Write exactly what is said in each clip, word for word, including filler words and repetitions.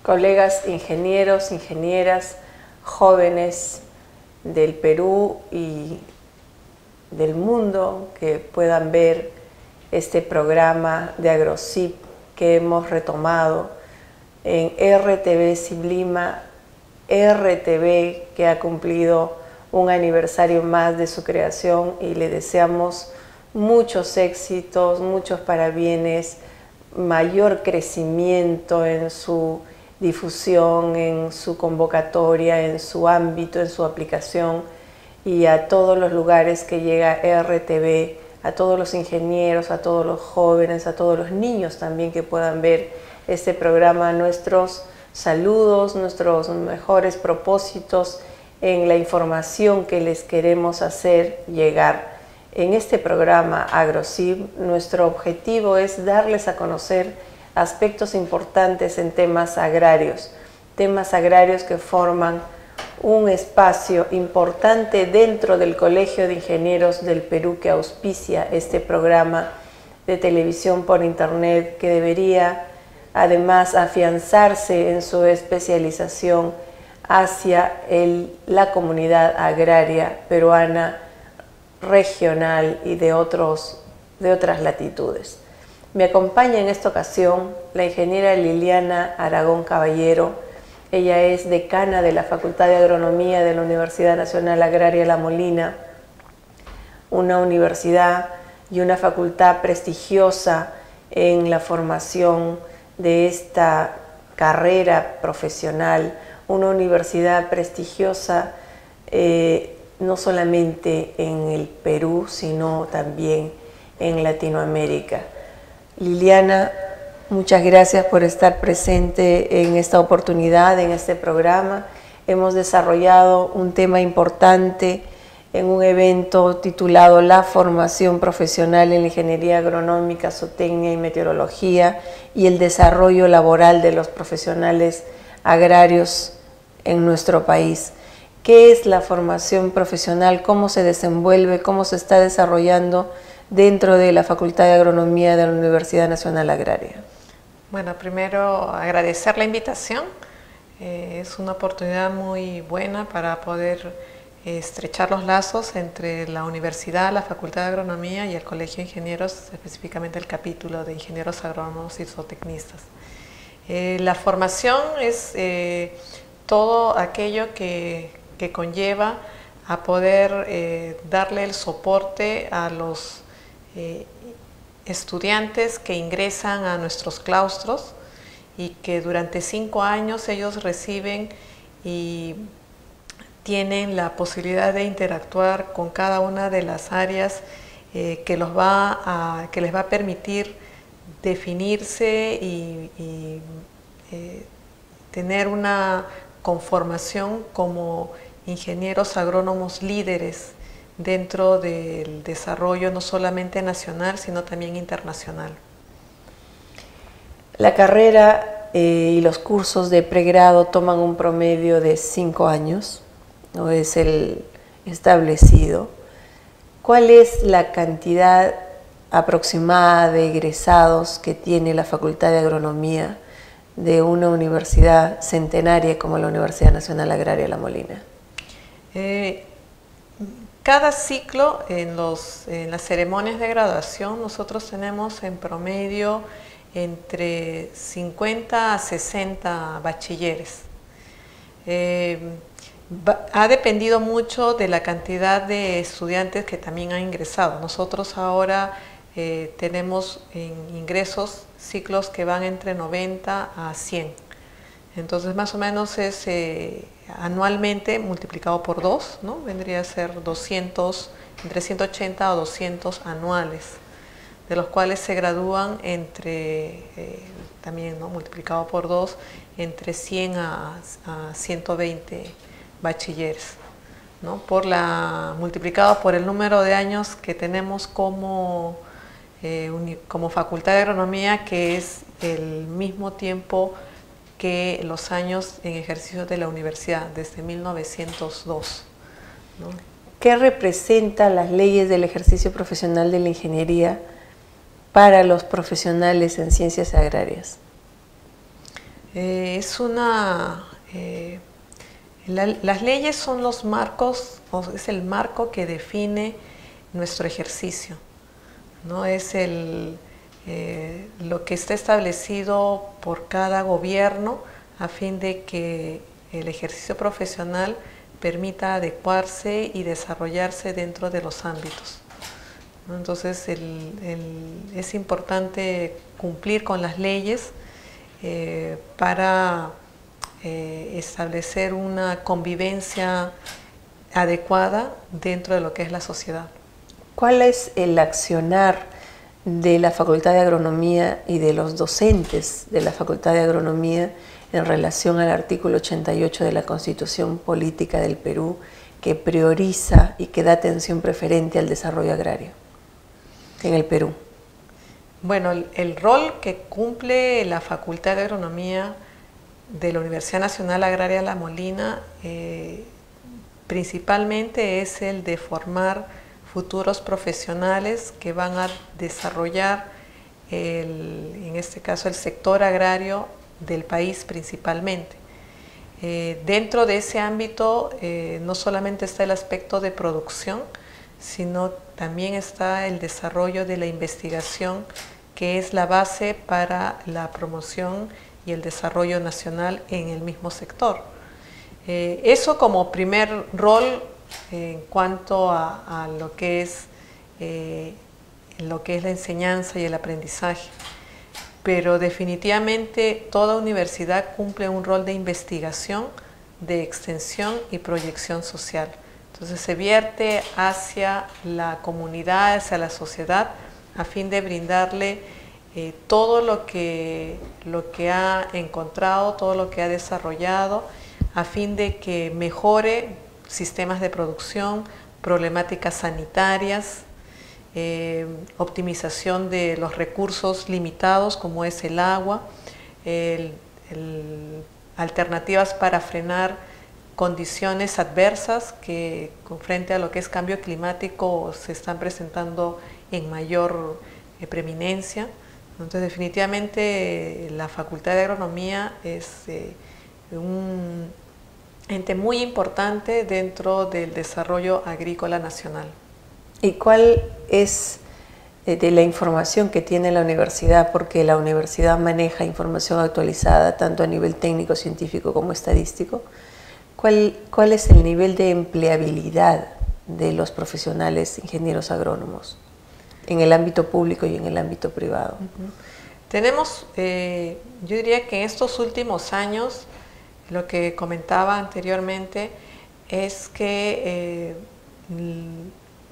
colegas ingenieros, ingenieras, jóvenes del Perú y del mundo que puedan ver este programa de AgroCIP que hemos retomado en R T V Ciblima, R T V que ha cumplido un aniversario más de su creación y le deseamos muchos éxitos, muchos parabienes, mayor crecimiento en su difusión, en su convocatoria, en su ámbito, en su aplicación, y a todos los lugares que llega R T V, a todos los ingenieros, a todos los jóvenes, a todos los niños también que puedan ver este programa, nuestros saludos, nuestros mejores propósitos en la información que les queremos hacer llegar. En este programa AgroCIP, nuestro objetivo es darles a conocer aspectos importantes en temas agrarios, temas agrarios que forman un espacio importante dentro del Colegio de Ingenieros del Perú que auspicia este programa de televisión por internet, que debería además afianzarse en su especialización hacia el, la comunidad agraria peruana, regional y de, otros, de otras latitudes. Me acompaña en esta ocasión la ingeniera Liliana Aragón Caballero. Ella es decana de la Facultad de Agronomía de la Universidad Nacional Agraria La Molina, una universidad y una facultad prestigiosa en la formación de esta carrera profesional, una universidad prestigiosa eh, no solamente en el Perú, sino también en Latinoamérica. Liliana, muchas gracias por estar presente en esta oportunidad, en este programa. Hemos desarrollado un tema importante en un evento titulado La formación profesional en la ingeniería agronómica, zootecnia y meteorología y el desarrollo laboral de los profesionales agrarios en nuestro país. ¿Qué es la formación profesional? ¿Cómo se desenvuelve? ¿Cómo se está desarrollando dentro de la Facultad de Agronomía de la Universidad Nacional Agraria? Bueno, primero agradecer la invitación. Eh, es una oportunidad muy buena para poder estrechar los lazos entre la universidad, la Facultad de Agronomía y el Colegio de Ingenieros, específicamente el capítulo de Ingenieros Agrónomos y Zootecnistas. Eh, la formación es eh, todo aquello que, que conlleva a poder eh, darle el soporte a los eh, estudiantes que ingresan a nuestros claustros y que durante cinco años ellos reciben y tienen la posibilidad de interactuar con cada una de las áreas eh, que, los va a, que les va a permitir definirse y, y eh, tener una conformación como ingenieros agrónomos líderes dentro del desarrollo no solamente nacional, sino también internacional. La carrera eh, y los cursos de pregrado toman un promedio de cinco años, no es el establecido. ¿Cuál es la cantidad aproximada de egresados que tiene la Facultad de Agronomía de una universidad centenaria como la Universidad Nacional Agraria La Molina? Eh, cada ciclo en, los, en las ceremonias de graduación nosotros tenemos en promedio entre cincuenta a sesenta bachilleres. Eh, Ha dependido mucho de la cantidad de estudiantes que también han ingresado. Nosotros ahora eh, tenemos en ingresos ciclos que van entre noventa a cien. Entonces más o menos es eh, anualmente multiplicado por dos, ¿no? Vendría a ser doscientos, entre ciento ochenta a doscientos anuales, de los cuales se gradúan entre, eh, también ¿no? multiplicado por dos, entre cien a, a ciento veinte bachilleres, ¿no? Por la, multiplicado por el número de años que tenemos como, eh, uni, como Facultad de Agronomía, que es el mismo tiempo que los años en ejercicio de la universidad, desde mil novecientos dos, ¿no? ¿Qué representan las leyes del ejercicio profesional de la ingeniería para los profesionales en ciencias agrarias? Eh, es una... Eh, la, las leyes son los marcos, es el marco que define nuestro ejercicio, ¿no? Es el, eh, lo que está establecido por cada gobierno a fin de que el ejercicio profesional permita adecuarse y desarrollarse dentro de los ámbitos, ¿no? Entonces el, el, es importante cumplir con las leyes eh, para eh, establecer una convivencia adecuada dentro de lo que es la sociedad. ¿Cuál es el accionar de la Facultad de Agronomía y de los docentes de la Facultad de Agronomía en relación al artículo ochenta y ocho de la Constitución Política del Perú, que prioriza y que da atención preferente al desarrollo agrario en el Perú? Bueno, el, el rol que cumple la Facultad de Agronomía de la Universidad Nacional Agraria La Molina eh, principalmente es el de formar futuros profesionales que van a desarrollar, el, en este caso, el sector agrario del país principalmente. Eh, dentro de ese ámbito eh, no solamente está el aspecto de producción, sino también está el desarrollo de la investigación, que es la base para la promoción y el desarrollo nacional en el mismo sector. Eh, eso como primer rol en cuanto a, a lo que es eh, lo que es la enseñanza y el aprendizaje, pero definitivamente toda universidad cumple un rol de investigación, de extensión y proyección social. Entonces se vierte hacia la comunidad, hacia la sociedad, a fin de brindarle eh, todo lo que, lo que ha encontrado, todo lo que ha desarrollado, a fin de que mejore sistemas de producción, problemáticas sanitarias, eh, optimización de los recursos limitados como es el agua, el, el, alternativas para frenar condiciones adversas que frente a lo que es cambio climático se están presentando en mayor eh, preeminencia. Entonces definitivamente la Facultad de Agronomía es eh, un ente muy importante dentro del desarrollo agrícola nacional. ¿Y cuál es eh, de la información que tiene la universidad? Porque la universidad maneja información actualizada tanto a nivel técnico, científico como estadístico. ¿Cuál, cuál es el nivel de empleabilidad de los profesionales ingenieros agrónomos en el ámbito público y en el ámbito privado? Uh-huh. Tenemos, eh, yo diría que en estos últimos años, lo que comentaba anteriormente es que eh,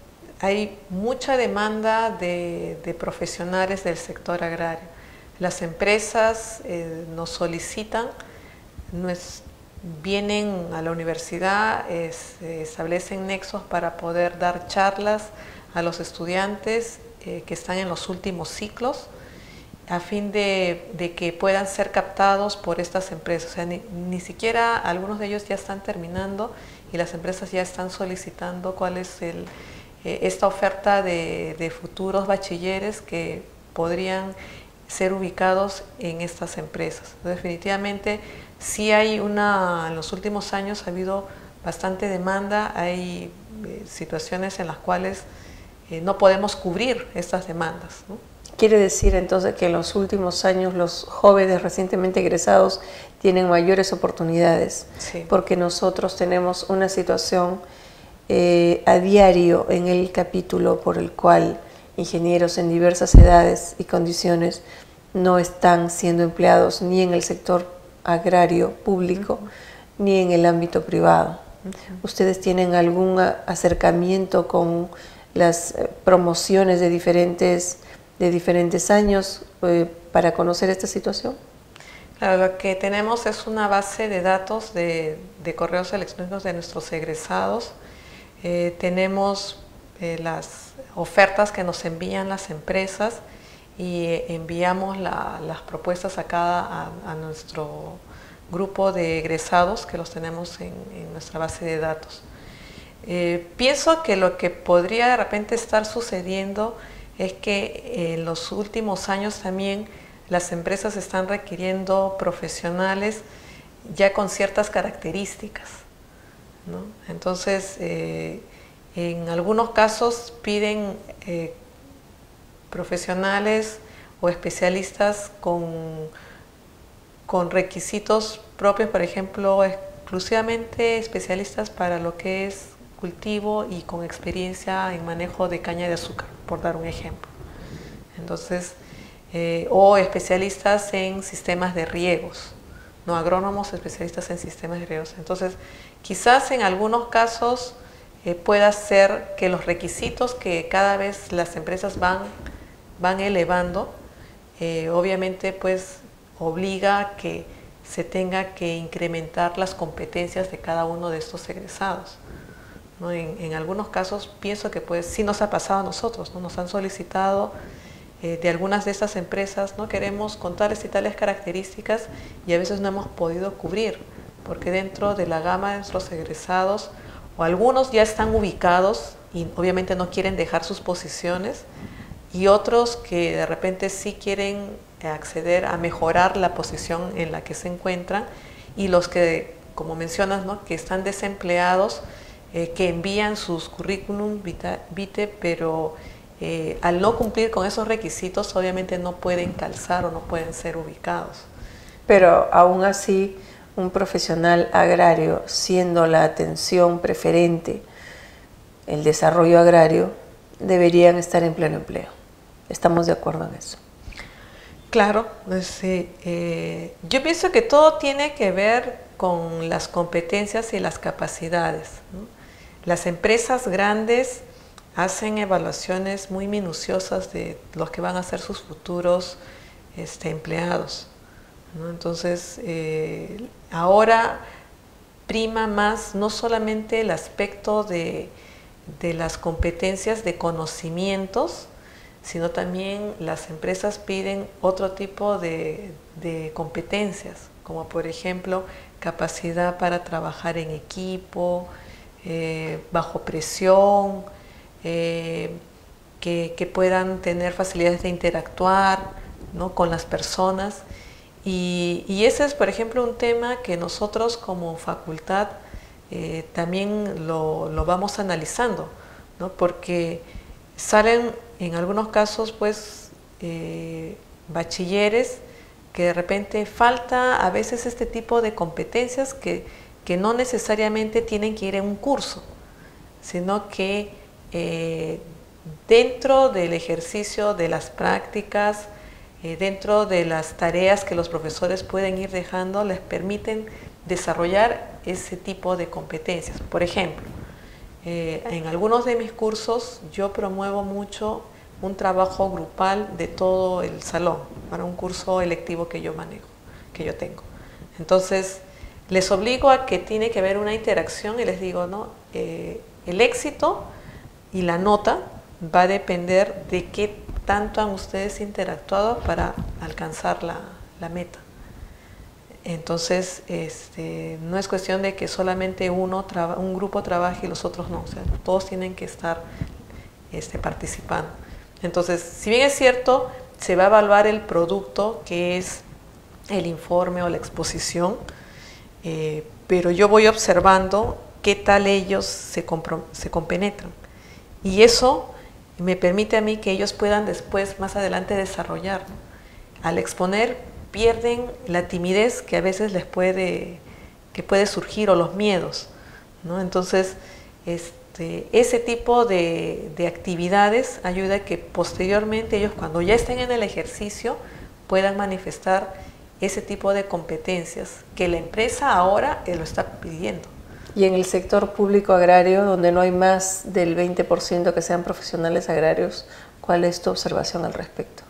hay mucha demanda de, de profesionales del sector agrario. Las empresas eh, nos solicitan, nos vienen a la universidad, es, establecen nexos para poder dar charlas a los estudiantes eh, que están en los últimos ciclos, a fin de, de que puedan ser captados por estas empresas. O sea, ni, ni siquiera algunos de ellos ya están terminando y las empresas ya están solicitando cuál es el, eh, esta oferta de, de futuros bachilleres que podrían ser ubicados en estas empresas. Entonces, definitivamente sí hay una, en los últimos años ha habido bastante demanda, hay eh, situaciones en las cuales eh, no podemos cubrir estas demandas, ¿no? Quiere decir entonces que en los últimos años los jóvenes recientemente egresados tienen mayores oportunidades, sí, porque nosotros tenemos una situación eh, a diario en el capítulo por el cual ingenieros en diversas edades y condiciones no están siendo empleados ni en el sector agrario público uh-huh. ni en el ámbito privado. Uh-huh. ¿Ustedes tienen algún acercamiento con las promociones de diferentes de diferentes años eh, para conocer esta situación? Claro, lo que tenemos es una base de datos de, de correos electrónicos de nuestros egresados. Eh, tenemos eh, las ofertas que nos envían las empresas y eh, enviamos la, las propuestas a, cada, a, a nuestro grupo de egresados que los tenemos en, en nuestra base de datos. Eh, pienso que lo que podría de repente estar sucediendo es que en los últimos años también las empresas están requiriendo profesionales ya con ciertas características, ¿no? Entonces, eh, en algunos casos piden eh, profesionales o especialistas con, con requisitos propios, por ejemplo, exclusivamente especialistas para lo que es cultivo y con experiencia en manejo de caña de azúcar, por dar un ejemplo. Entonces, eh, o especialistas en sistemas de riegos, no agrónomos especialistas en sistemas de riegos. Entonces, quizás en algunos casos eh, pueda ser que los requisitos que cada vez las empresas van, van elevando, eh, obviamente pues obliga a que se tenga que incrementar las competencias de cada uno de estos egresados, ¿no? En, en algunos casos pienso que pues sí nos ha pasado a nosotros, ¿no? Nos han solicitado eh, de algunas de estas empresas, ¿no? Queremos con tales y tales características y a veces no hemos podido cubrir, porque dentro de la gama de nuestros egresados, o algunos ya están ubicados y obviamente no quieren dejar sus posiciones, y otros que de repente sí quieren acceder a mejorar la posición en la que se encuentran, y los que, como mencionas, ¿no? Que están desempleados, eh, que envían sus currículum vitae, pero eh, al no cumplir con esos requisitos obviamente no pueden calzar o no pueden ser ubicados. Pero aún así, un profesional agrario, siendo la atención preferente el desarrollo agrario, deberían estar en pleno empleo. ¿Estamos de acuerdo en eso? Claro, pues, eh, eh, yo pienso que todo tiene que ver con las competencias y las capacidades, ¿no? Las empresas grandes hacen evaluaciones muy minuciosas de los que van a ser sus futuros este, empleados, ¿no? Entonces, eh, ahora prima más no solamente el aspecto de, de las competencias de conocimientos, sino también las empresas piden otro tipo de, de competencias, como por ejemplo capacidad para trabajar en equipo, eh, bajo presión, eh, que, que puedan tener facilidades de interactuar, ¿no? Con las personas. Y, y ese es, por ejemplo, un tema que nosotros como facultad eh, también lo, lo vamos analizando, ¿no? Porque salen en algunos casos pues eh, bachilleres que de repente falta a veces este tipo de competencias que, que no necesariamente tienen que ir en un curso, sino que eh, dentro del ejercicio de las prácticas, eh, dentro de las tareas que los profesores pueden ir dejando, les permiten desarrollar ese tipo de competencias. Por ejemplo, Eh, en algunos de mis cursos yo promuevo mucho un trabajo grupal de todo el salón para un curso electivo que yo manejo, que yo tengo. Entonces, les obligo a que tiene que haber una interacción y les digo, ¿no? Eh, el éxito y la nota va a depender de qué tanto han ustedes interactuado para alcanzar la, la meta. Entonces, este, no es cuestión de que solamente uno un grupo trabaje y los otros no, o sea, todos tienen que estar este, participando. Entonces, si bien es cierto, se va a evaluar el producto, que es el informe o la exposición, eh, pero yo voy observando qué tal ellos se, se compenetran. Y eso me permite a mí que ellos puedan después, más adelante, desarrollar, ¿no? Al exponer, pierden la timidez que a veces les puede, que puede surgir, o los miedos, ¿no? Entonces, este, ese tipo de, de actividades ayuda a que posteriormente ellos, cuando ya estén en el ejercicio, puedan manifestar ese tipo de competencias que la empresa ahora eh, lo está pidiendo. Y en el sector público agrario, donde no hay más del veinte por ciento que sean profesionales agrarios, ¿cuál es tu observación al respecto?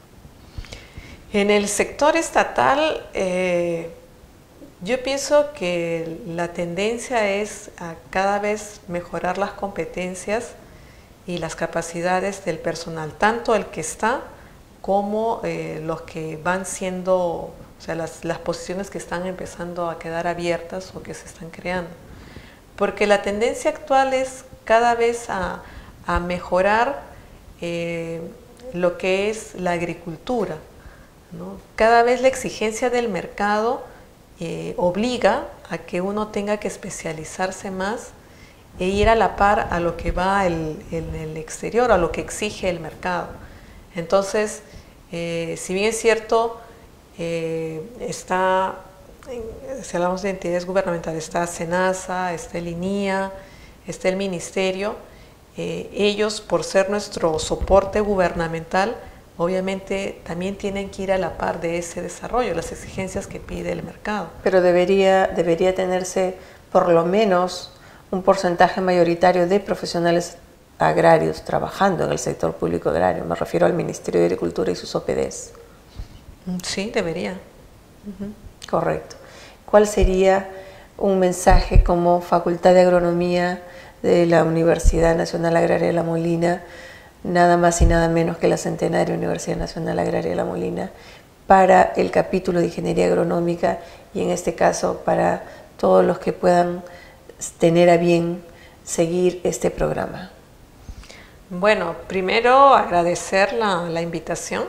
En el sector estatal, eh, yo pienso que la tendencia es a cada vez mejorar las competencias y las capacidades del personal, tanto el que está como eh, los que van siendo, o sea, las, las posiciones que están empezando a quedar abiertas o que se están creando. Porque la tendencia actual es cada vez a, a mejorar eh, lo que es la agricultura, ¿no? Cada vez la exigencia del mercado eh, obliga a que uno tenga que especializarse más e ir a la par a lo que va en el, el, el exterior, a lo que exige el mercado. Entonces, eh, si bien es cierto, eh, está, si hablamos de entidades gubernamentales, está SENASA, está el INIA, está el Ministerio, eh, ellos, por ser nuestro soporte gubernamental, obviamente también tienen que ir a la par de ese desarrollo, las exigencias que pide el mercado. Pero debería, debería tenerse por lo menos un porcentaje mayoritario de profesionales agrarios trabajando en el sector público agrario. Me refiero al Ministerio de Agricultura y sus O P Ds. Sí, debería. Uh-huh. Correcto. ¿Cuál sería un mensaje como Facultad de Agronomía de la Universidad Nacional Agraria de La Molina, nada más y nada menos que la centenaria Universidad Nacional Agraria de La Molina, para el capítulo de Ingeniería Agronómica y en este caso para todos los que puedan tener a bien seguir este programa? Bueno, primero agradecer la, la invitación.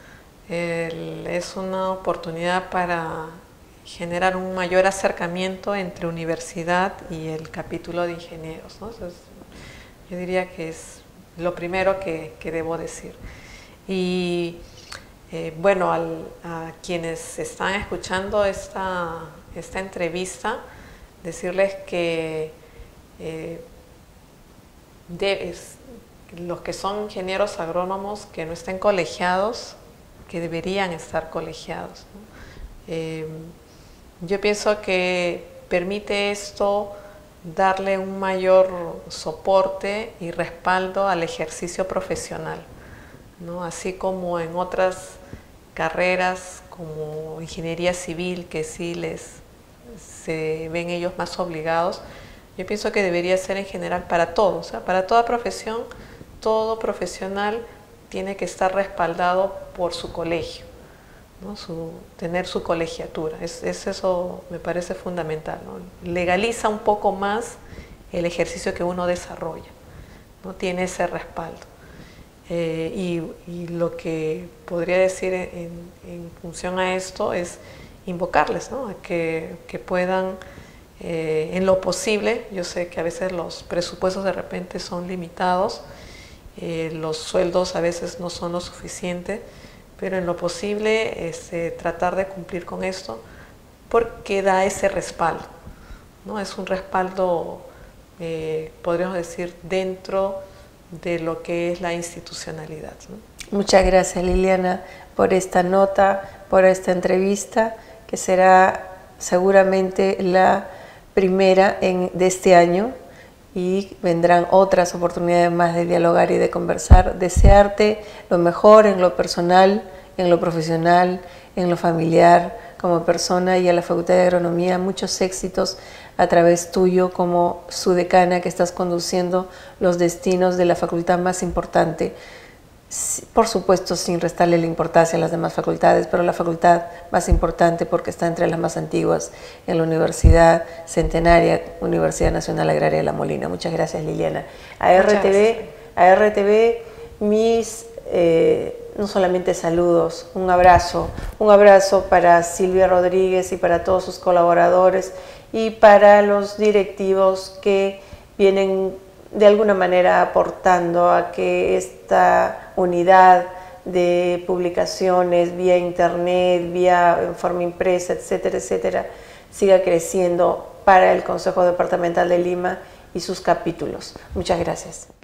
El, es una oportunidad para generar un mayor acercamiento entre universidad y el capítulo de ingenieros, ¿no? Entonces, yo diría que es lo primero que, que debo decir. Y eh, bueno, al, a quienes están escuchando esta, esta entrevista, decirles que eh, debes, los que son ingenieros agrónomos que no estén colegiados, que deberían estar colegiados, ¿no? Eh, yo pienso que permite esto darle un mayor soporte y respaldo al ejercicio profesional, ¿no? Así como en otras carreras como ingeniería civil, que sí les se ven ellos más obligados, yo pienso que debería ser en general para todos, o sea, para toda profesión, todo profesional tiene que estar respaldado por su colegio, ¿no? Su, tener su colegiatura, es, es eso me parece fundamental, ¿no? Legaliza un poco más el ejercicio que uno desarrolla, ¿no? Tiene ese respaldo. Eh, y, y lo que podría decir en, en función a esto es invocarles, ¿no? A que, que puedan, eh, en lo posible, yo sé que a veces los presupuestos de repente son limitados, eh, los sueldos a veces no son lo suficiente, pero en lo posible este, tratar de cumplir con esto porque da ese respaldo, ¿no? Es un respaldo, eh, podríamos decir, dentro de lo que es la institucionalidad, ¿no? Muchas gracias, Liliana, por esta nota, por esta entrevista, que será seguramente la primera en, de este año, y vendrán otras oportunidades más de dialogar y de conversar. Desearte lo mejor en lo personal, en lo profesional, en lo familiar, como persona, y a la Facultad de Agronomía muchos éxitos a través tuyo como su decana, que estás conduciendo los destinos de la facultad más importante, por supuesto sin restarle la importancia a las demás facultades, pero la facultad más importante porque está entre las más antiguas en la Universidad Centenaria, Universidad Nacional Agraria de La Molina. Muchas gracias, Liliana. A R T V, a R T V mis eh, no solamente saludos, un abrazo, un abrazo para Silvia Rodríguez y para todos sus colaboradores y para los directivos que vienen de alguna manera aportando a que esta unidad de publicaciones vía internet, vía en forma impresa, etcétera, etcétera, siga creciendo para el Consejo Departamental de Lima y sus capítulos. Muchas gracias.